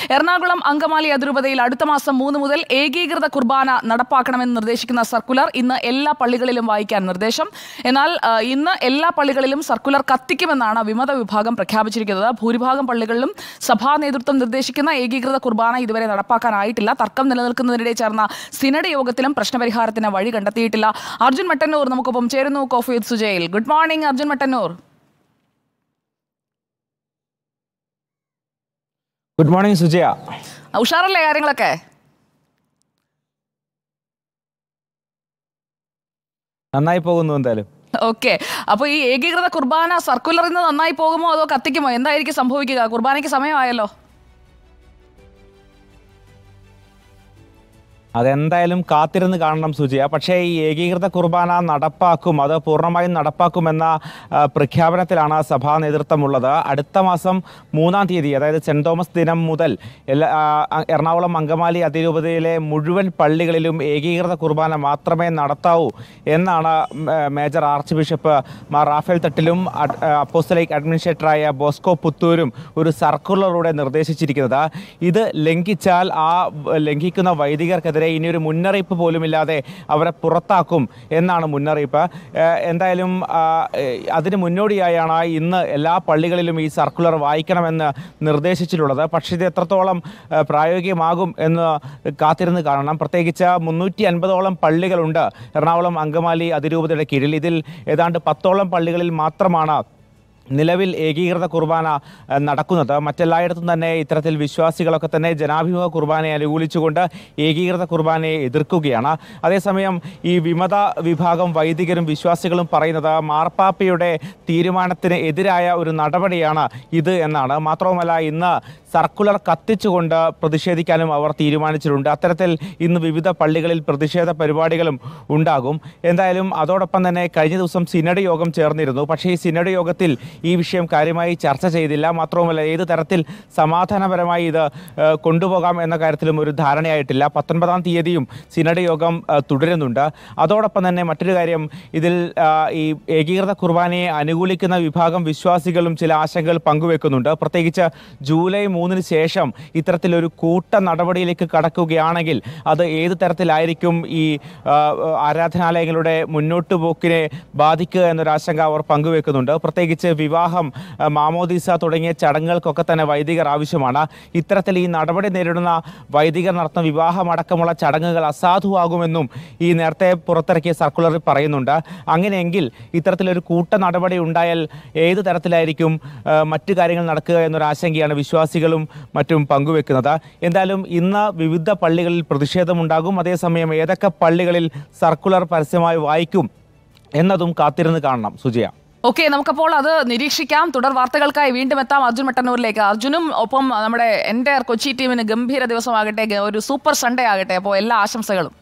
എറണാകുളം അങ്കമാലി അതിരൂപതയിൽ അടുത്ത മാസം 3 മുതൽ ഏകീകൃത കുർബാന നടപ്പാക്കണമെന്ന് നിർദ്ദേശിക്കുന്ന സർക്കുലർ ഇന്ന് എല്ലാ പള്ളികളിലും വായിക്കാൻ നിർദ്ദേശം. എന്നാൽ ഇന്ന് എല്ലാ പള്ളികളിലും സർക്കുലർ കത്തിക്കുമെന്നാണ് വിമത വിഭാഗം പ്രഖ്യാപിച്ചിരിക്കുന്നത്. ഭൂരിഭാഗം പള്ളികളിലും സഭാ നേതൃത്വം നിർദ്ദേശിക്കുന്ന ഏകീകൃത കുർബാന ഇതുവരെ നടപ്പാക്കാനായിട്ടില്ല. തർക്കം നിലനിൽക്കുന്നതിനിടെ ചേർന്ന സിനഡ് യോഗത്തിലും പ്രശ്നപരിഹാരത്തിന് വഴി കണ്ടെത്തിയിട്ടില്ല. അർജുൻ മട്ടന്നൂർ നമുക്കൊപ്പം ചേരുന്നു. കോഫി വിത്ത് സുജയിൽ. Good morning Arjun Mattannur. Good morning Sujaya. ഉഷാറല്ലേ കാര്യങ്ങളൊക്കെ? നന്നായി പോകുന്നു എന്തായാലും. ഓക്കെ, അപ്പൊ ഈ ഏകീകൃത കുർബാന സർക്കുലറിൽ നിന്ന് നന്നായി പോകുമോ അതോ കത്തിക്കുമോ? എന്തായിരിക്കും സംഭവിക്കുക? കുർബാനയ്ക്ക് സമയമായല്ലോ. അതെന്തായാലും കാത്തിരുന്ന് കാണണം സുജയ. പക്ഷേ ഈ ഏകീകൃത കുർബാന നടപ്പാക്കും, അത് പൂർണ്ണമായും നടപ്പാക്കുമെന്ന പ്രഖ്യാപനത്തിലാണ് സഭാ നേതൃത്വമുള്ളത്. അടുത്ത മാസം 3-ാം തീയതി, അതായത് സെൻറ് തോമസ് ദിനം മുതൽ എറണാകുളം അങ്കമാലി അതിരൂപതയിലെ മുഴുവൻ പള്ളികളിലും ഏകീകൃത കുർബാന മാത്രമേ നടത്താവൂ എന്നാണ് major archbishop Mar Raphael തട്ടിലും അപ്പോസ്തലിക് അഡ്മിനിസ്ട്രേറ്ററായ ബോസ്കോ പുത്തൂരും ഒരു സർക്കുലറിലൂടെ നിർദ്ദേശിച്ചിരിക്കുന്നത്. ഇത് ലംഘിച്ചാൽ ആ ലംഘിക്കുന്ന വൈദികർക്കെതിരെ ഇനിയൊരു മുന്നറിയിപ്പ് പോലുമില്ലാതെ അവരെ പുറത്താക്കും എന്നാണ് മുന്നറിയിപ്പ്. എന്തായാലും അതിന് മുന്നോടിയായാണ് ഇന്ന് എല്ലാ പള്ളികളിലും ഈ സർക്കുലർ വായിക്കണമെന്ന് നിർദ്ദേശിച്ചിട്ടുള്ളത്. പക്ഷേ ഇത് എത്രത്തോളം പ്രായോഗികമാകും എന്ന് കാത്തിരുന്ന് കാണണം. പ്രത്യേകിച്ച് 350ഓളം പള്ളികളുണ്ട് എറണാകുളം അങ്കമാലി അതിരൂപതയുടെ കീഴിൽ. ഇതിൽ ഏതാണ്ട് 10ഓളം പള്ളികളിൽ മാത്രമാണ് നിലവിൽ ഏകീകൃത കുർബാന നടക്കുന്നത്. മറ്റെല്ലായിടത്തും തന്നെ ഇത്തരത്തിൽ വിശ്വാസികളൊക്കെ തന്നെ ജനാഭിമുഖ കുർബാനയെ അനുകൂലിച്ചുകൊണ്ട് ഏകീകൃത കുർബാനയെ എതിർക്കുകയാണ്. അതേസമയം ഈ വിമത വിഭാഗം വൈദികരും വിശ്വാസികളും പറയുന്നത് മാർപ്പാപ്പയുടെ തീരുമാനത്തിന് എതിരായ ഒരു നടപടിയാണ് ഇത് എന്നാണ്. മാത്രവുമല്ല, ഇന്ന് സർക്കുലർ കത്തിച്ചുകൊണ്ട് പ്രതിഷേധിക്കാനും അവർ തീരുമാനിച്ചിട്ടുണ്ട്. അത്തരത്തിൽ ഇന്ന് വിവിധ പള്ളികളിൽ പ്രതിഷേധ പരിപാടികളും ഉണ്ടാകും. എന്തായാലും അതോടൊപ്പം തന്നെ കഴിഞ്ഞ ദിവസം സിനഡ് യോഗം ചേർന്നിരുന്നു. പക്ഷേ ഈ സിനഡ് യോഗത്തിൽ ഈ വിഷയം കാര്യമായി ചർച്ച ചെയ്തില്ല. മാത്രവുമല്ല, ഏത് തരത്തിൽ സമാധാനപരമായി ഇത് കൊണ്ടുപോകാം എന്ന കാര്യത്തിലും ഒരു ധാരണയായിട്ടില്ല. 19-ാം തീയതിയും സിനഡ് യോഗം തുടരുന്നുണ്ട്. അതോടൊപ്പം തന്നെ മറ്റൊരു കാര്യം, ഇതിൽ ഈ ഏകീകൃത കുർബാനയെ അനുകൂലിക്കുന്ന വിഭാഗം വിശ്വാസികളും ചില ആശങ്കകൾ പങ്കുവെക്കുന്നുണ്ട്. പ്രത്യേകിച്ച് ജൂലൈ 3-ന് ശേഷം ഇത്തരത്തിലൊരു കൂട്ട നടപടിയിലേക്ക് കടക്കുകയാണെങ്കിൽ അത് ഏത് തരത്തിലായിരിക്കും ഈ ആരാധനാലയങ്ങളുടെ മുന്നോട്ട് പോക്കിനെ ബാധിക്കുക എന്നൊരാശങ്ക അവർ പങ്കുവെക്കുന്നുണ്ട്. പ്രത്യേകിച്ച് വിവാഹം, മാമോദീസ തുടങ്ങിയ ചടങ്ങുകൾക്കൊക്കെ തന്നെ വൈദികർ ആവശ്യമാണ്. ഇത്തരത്തിൽ ഈ നടപടി നേരിടുന്ന വൈദികർ നടത്തുന്ന വിവാഹമടക്കമുള്ള ചടങ്ങുകൾ അസാധുവാകുമെന്നും ഈ നേരത്തെ പുറത്തിറക്കിയ സർക്കുലറിൽ പറയുന്നുണ്ട്. അങ്ങനെയെങ്കിൽ ഇത്തരത്തിലൊരു കൂട്ട നടപടി ഉണ്ടായാൽ ഏത് തരത്തിലായിരിക്കും മറ്റു കാര്യങ്ങൾ നടക്കുക എന്നൊരാശങ്കയാണ് വിശ്വാസികളും മറ്റും പങ്കുവെക്കുന്നത്. എന്തായാലും ഇന്ന് വിവിധ പള്ളികളിൽ പ്രതിഷേധമുണ്ടാകും. അതേസമയം ഏതൊക്കെ പള്ളികളിൽ സർക്കുലർ പരസ്യമായി വായിക്കും എന്നതും കാത്തിരുന്ന് കാണണം സുജയ. ഓക്കെ, നമുക്കപ്പോൾ അത് നിരീക്ഷിക്കാം. തുടർ വാർത്തകൾക്കായി വീണ്ടും എത്താം അർജുൻ മട്ടന്നൂരിലേക്ക്. അർജുനും ഒപ്പം നമ്മുടെ എൻ്റെ കൊച്ചി ടീമിന് ഗംഭീര ദിവസമാകട്ടെ, ഒരു സൂപ്പർ സൺഡേ ആകട്ടെ. അപ്പോൾ എല്ലാ ആശംസകളും.